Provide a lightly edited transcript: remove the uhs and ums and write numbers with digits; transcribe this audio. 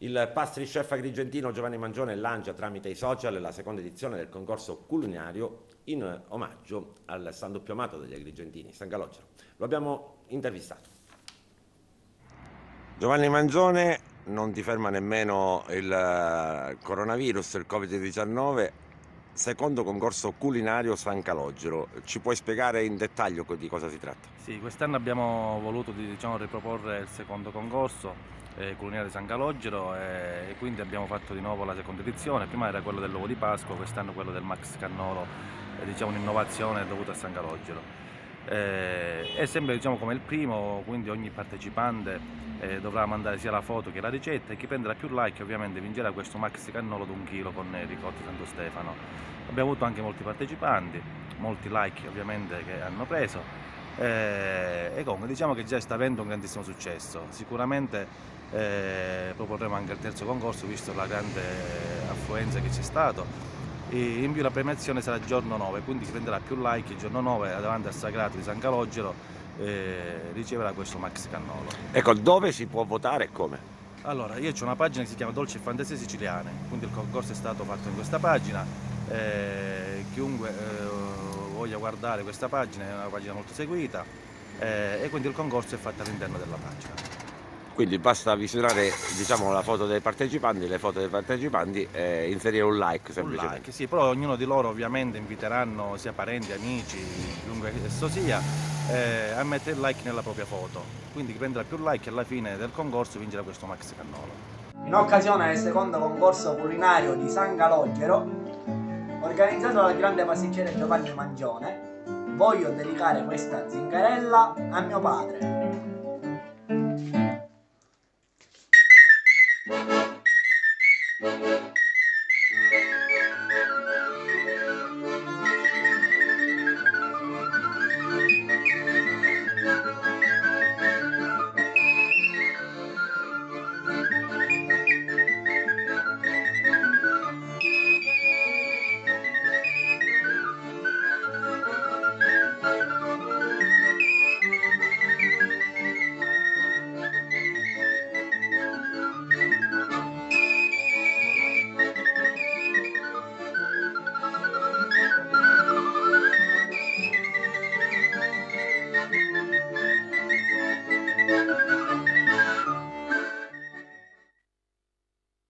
Il pastry-chef agrigentino Giovanni Mangione lancia tramite i social la seconda edizione del concorso culinario in omaggio al San Doppio Amato degli agrigentini, San Calogero. Lo abbiamo intervistato. Giovanni Mangione, non ti ferma nemmeno il coronavirus, il Covid-19, secondo concorso culinario San Calogero. Ci puoi spiegare in dettaglio di cosa si tratta? Sì, quest'anno abbiamo voluto riproporre il secondo concorso culinario di San Calogero e quindi abbiamo fatto di nuovo la seconda edizione. Prima era quello dell'uovo di Pasqua, quest'anno quello del Max Cannolo, un'innovazione dovuta a San Calogero. È sempre come il primo, quindi ogni partecipante dovrà mandare sia la foto che la ricetta e chi prenderà più like ovviamente vincerà questo Max Cannolo di 1 chilo con ricotta Santo Stefano. Abbiamo avuto anche molti partecipanti, molti like ovviamente che hanno preso e comunque diciamo che già sta avendo un grandissimo successo. Sicuramente proporremo anche il terzo concorso visto la grande affluenza che c'è stato. E in più la premiazione sarà il giorno 9, quindi chi prenderà più like il giorno 9 davanti al Sagrato di San Calogero riceverà questo Max Cannolo. Ecco, dove si può votare e come? Allora, io ho una pagina che si chiama Dolci e Fantasie Siciliane, quindi il concorso è stato fatto in questa pagina. Chiunque voglia guardare questa pagina è una pagina molto seguita e quindi il concorso è fatto all'interno della pagina. Quindi basta visionare, diciamo, la foto dei partecipanti, le foto dei partecipanti e inserire un like Un semplicemente. like, sì, però ognuno di loro ovviamente inviteranno sia parenti, amici, chiunque esso sia, a mettere il like nella propria foto. Quindi chi prenderà più like alla fine del concorso vincerà questo Max Cannolo. In occasione del secondo concorso culinario di San Calogero, organizzato dal grande pasticcere Giovanni Mangione, voglio dedicare questa zingarella a mio padre.